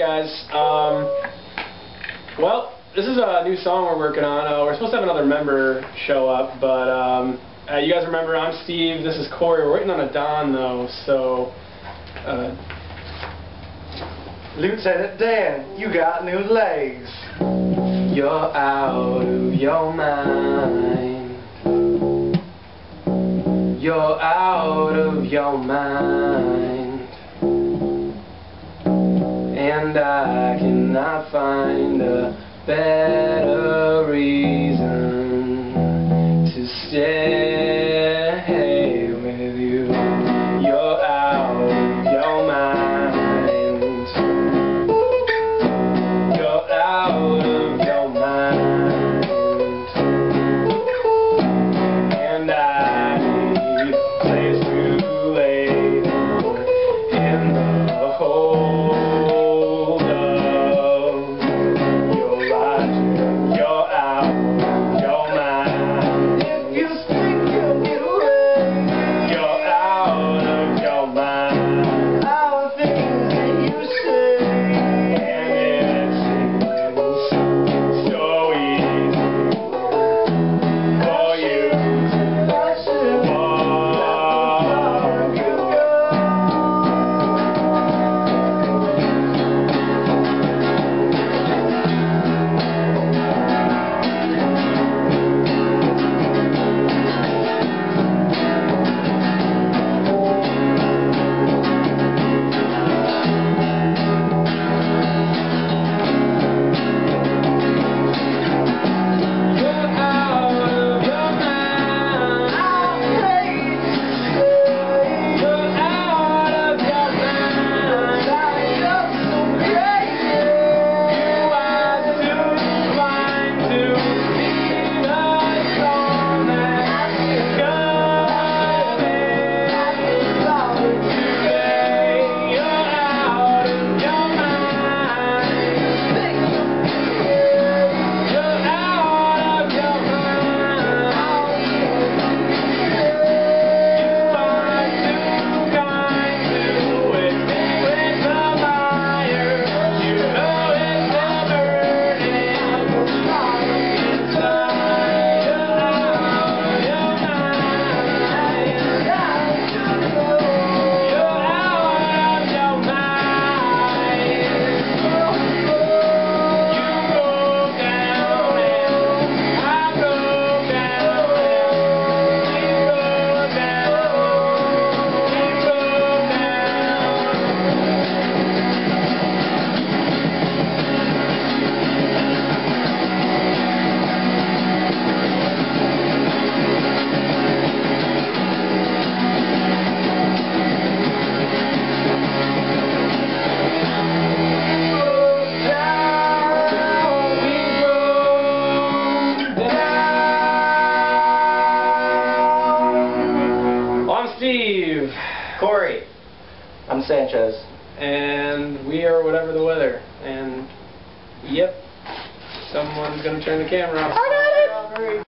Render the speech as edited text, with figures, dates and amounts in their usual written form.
guys. Well, this is a new song we're working on. We're supposed to have another member show up, but you guys remember I'm Steve, this is Corey. We're waiting on a Don though, so Lieutenant Dan, you got new legs. You're out of your mind. You're out of your mind. And I cannot find a better reason to stay with you. You're out of your mind. You're out of your mind. And I need a place to lay down in the hold of your life. You're out of your mind. If you think you'll get away, you're out of your mind. All the things that you say, and it seems so easy for you to walk Steve. Corey. I'm Sanchez. And we are whatever the weather. And yep, someone's gonna turn the camera off.